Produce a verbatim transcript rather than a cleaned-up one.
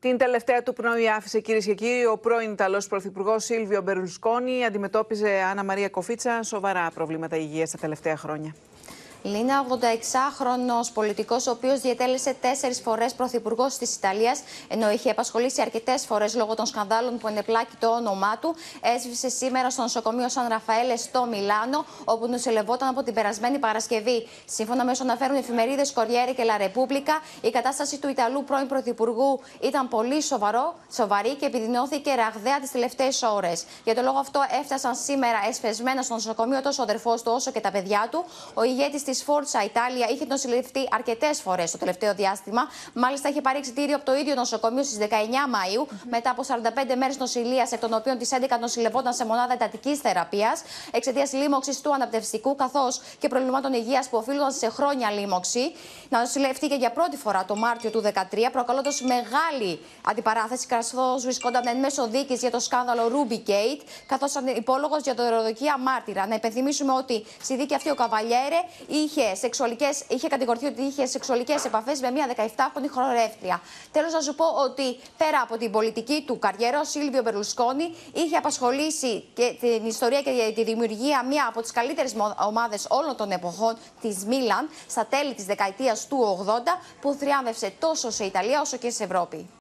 Την τελευταία του πνοή άφησε, κυρίες και κύριοι, ο πρώην Ιταλός Πρωθυπουργός Σίλβιο Μπερλουσκόνι. Αντιμετώπιζε, Άννα Μαρία Κοφίτσα, σοβαρά προβλήματα υγείας τα τελευταία χρόνια. Λίνα, ογδονταεξάχρονος πολιτικός, ο οποίος διετέλεσε τέσσερις φορές πρωθυπουργός της Ιταλίας, ενώ είχε απασχολήσει αρκετές φορές λόγω των σκανδάλων που ενεπλάκει το όνομά του, έσβησε σήμερα στο νοσοκομείο Σαν Ραφαέλε στο Μιλάνο, όπου νοσηλευόταν από την περασμένη Παρασκευή. Σύμφωνα με όσο αναφέρουν οι εφημερίδες Κοριέρε και Λα Ρεπούμπλικα, η κατάσταση του Ιταλού πρώην πρωθυπουργού ήταν πολύ σοβαρό, σοβαρή και επιδεινώθηκε ραγδαία τις τελευταίες ώρες. Για τον λόγο αυτό, έφτασαν σήμερα εσπεσμένα στο νοσοκομείο τόσο ο αδερφός του όσο και τα παιδιά του. Ο ηγέτης της Φόρτσα Ιτάλια είχε νοσηλευτεί αρκετές φορές το τελευταίο διάστημα. Μάλιστα, είχε πάρει εξιτήριο από το ίδιο νοσοκομείο στις δεκαεννιά Μαΐου, mm-hmm. μετά από σαράντα πέντε μέρες νοσηλείας, εκ των οποίων τις έντεκα νοσηλευόταν σε μονάδα εντατικής θεραπείας, εξαιτίας λίμωξης του αναπνευστικού καθώς και προβλημάτων υγείας που οφείλονταν σε χρόνια λίμωξη. Να νοσηλευτεί και για πρώτη φορά το Μάρτιο του δύο χιλιάδες δεκατρία, προκαλώντας μεγάλη αντιπαράθεση, καθώς βρισκόταν εν μέσω δίκης για το σκάνδαλο Rubygate, καθώς ήταν υπόλογος για δωροδοκία μάρτυρα. Να υπενθυμίσουμε ότι στη δίκη αυτή ο Καβαλιέρε είχε, σεξουαλικές, είχε κατηγορηθεί ότι είχε σεξουαλικές επαφές με μια δεκαεπτάχρονη χορεύτρια. Τέλος, να σου πω ότι πέρα από την πολιτική του καριέρα, ο Σίλβιο Μπερλουσκόνι είχε απασχολήσει και την ιστορία και τη δημιουργία μια από τις καλύτερες ομάδες όλων των εποχών, της Μίλαν, στα τέλη της δεκαετίας του ογδόντα, που θριάμβευσε τόσο σε Ιταλία όσο και σε Ευρώπη.